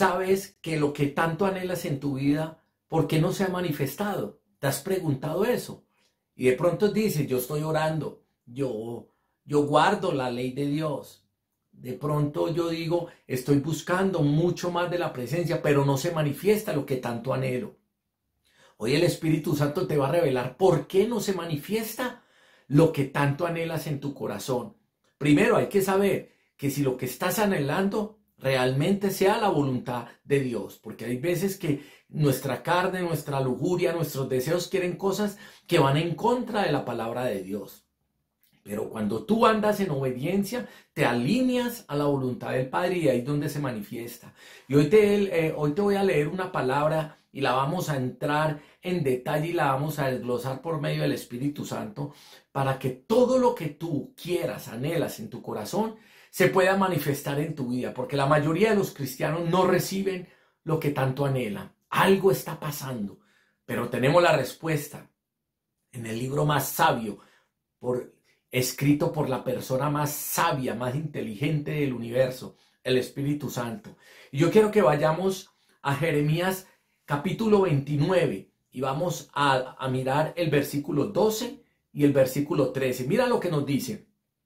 sabes que lo que tanto anhelas en tu vida, ¿por qué no se ha manifestado? ¿Te has preguntado eso? Y de pronto dices, yo estoy orando, yo guardo la ley de Dios. De pronto yo digo, estoy buscando mucho más de la presencia, pero no se manifiesta lo que tanto anhelo. Hoy el Espíritu Santo te va a revelar por qué no se manifiesta lo que tanto anhelas en tu corazón. Primero hay que saber que si lo que estás anhelando realmente sea la voluntad de Dios, porque hay veces que nuestra carne, nuestra lujuria, nuestros deseos quieren cosas que van en contra de la palabra de Dios. Pero cuando tú andas en obediencia, te alineas a la voluntad del Padre y ahí es donde se manifiesta. Y hoy te voy a leer una palabra y la vamos a entrar en detalle y la vamos a desglosar por medio del Espíritu Santo para que todo lo que tú quieras, anhelas en tu corazón, se pueda manifestar en tu vida. Porque la mayoría de los cristianos no reciben lo que tanto anhelan. Algo está pasando, pero tenemos la respuesta en el libro más sabio, escrito por la persona más sabia, más inteligente del universo, el Espíritu Santo. Y yo quiero que vayamos a Jeremías capítulo 29 y vamos a mirar el versículo 12 y el versículo 13. Mira lo que nos dice.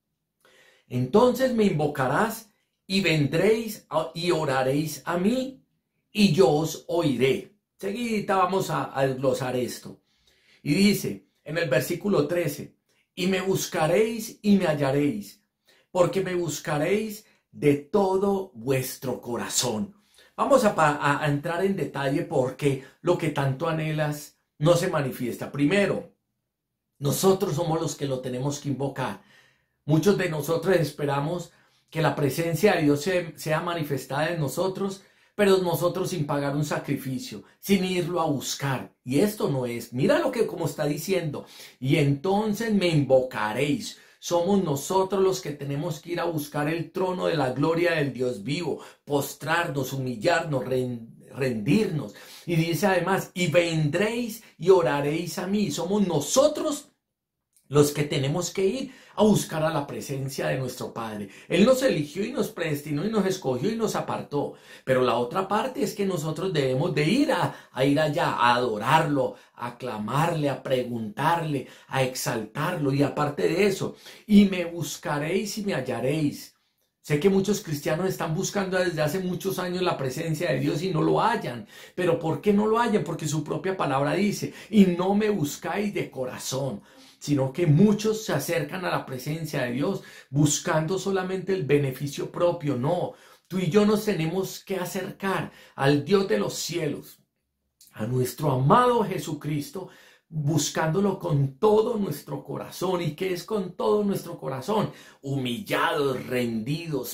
Entonces me invocarás y vendréis y oraréis a mí y yo os oiré. Seguidita vamos a desglosar esto. Y dice en el versículo 13, y me buscaréis y me hallaréis, porque me buscaréis de todo vuestro corazón. Vamos a entrar en detalle porque lo que tanto anhelas no se manifiesta. Primero, nosotros somos los que lo tenemos que invocar. Muchos de nosotros esperamos que la presencia de Dios sea manifestada en nosotros, pero nosotros sin pagar un sacrificio, sin irlo a buscar. Y esto no es. Mira lo que como está diciendo. Y entonces me invocaréis. Somos nosotros los que tenemos que ir a buscar el trono de la gloria del Dios vivo, postrarnos, humillarnos, rendirnos. Y dice además, y vendréis y oraréis a mí. Somos nosotros los que tenemos que ir a buscar a la presencia de nuestro Padre. Él nos eligió y nos predestinó y nos escogió y nos apartó. Pero la otra parte es que nosotros debemos de ir a ir allá, a adorarlo, a aclamarle, a preguntarle, a exaltarlo. Y aparte de eso, y me buscaréis y me hallaréis. Sé que muchos cristianos están buscando desde hace muchos años la presencia de Dios y no lo hallan. ¿Pero por qué no lo hallan? Porque su propia palabra dice, y no me buscáis de corazón, sino que muchos se acercan a la presencia de Dios buscando solamente el beneficio propio. No, tú y yo nos tenemos que acercar al Dios de los cielos, a nuestro amado Jesucristo, buscándolo con todo nuestro corazón. ¿Y qué es con todo nuestro corazón? Humillados, rendidos,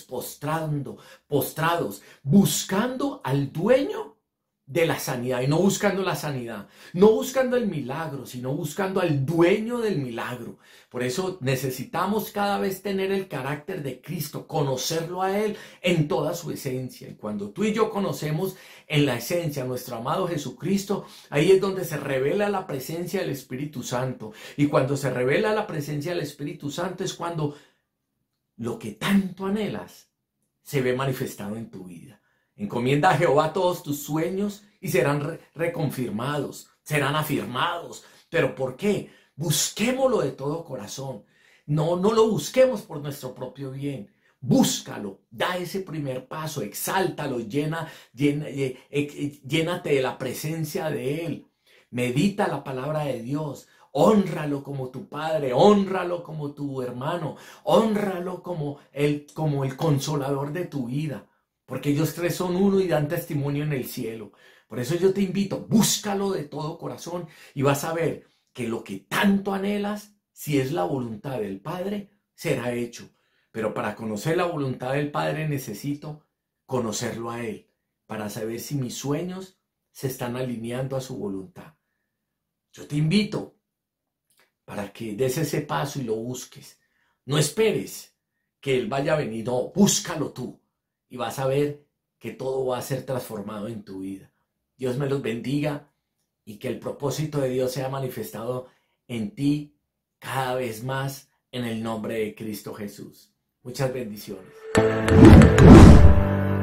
postrados, buscando al dueño de la sanidad y no buscando la sanidad, no buscando el milagro, sino buscando al dueño del milagro. Por eso necesitamos cada vez tener el carácter de Cristo, conocerlo a Él en toda su esencia. Y cuando tú y yo conocemos en la esencia a nuestro amado Jesucristo, ahí es donde se revela la presencia del Espíritu Santo. Y cuando se revela la presencia del Espíritu Santo es cuando lo que tanto anhelas se ve manifestado en tu vida. Encomienda a Jehová todos tus sueños y serán reconfirmados, serán afirmados. ¿Pero por qué? Busquémoslo de todo corazón. No lo busquemos por nuestro propio bien. Búscalo, da ese primer paso, exáltalo, llénate de la presencia de Él. Medita la palabra de Dios. Hónralo como tu padre, hónralo como tu hermano, hónralo como el consolador de tu vida. Porque ellos tres son uno y dan testimonio en el cielo. Por eso yo te invito, búscalo de todo corazón y vas a ver que lo que tanto anhelas, si es la voluntad del Padre, será hecho. Pero para conocer la voluntad del Padre necesito conocerlo a Él, para saber si mis sueños se están alineando a su voluntad. Yo te invito para que des ese paso y lo busques. No esperes que Él vaya a venir, no, búscalo tú. Y vas a ver que todo va a ser transformado en tu vida. Dios me los bendiga y que el propósito de Dios sea manifestado en ti cada vez más en el nombre de Cristo Jesús. Muchas bendiciones.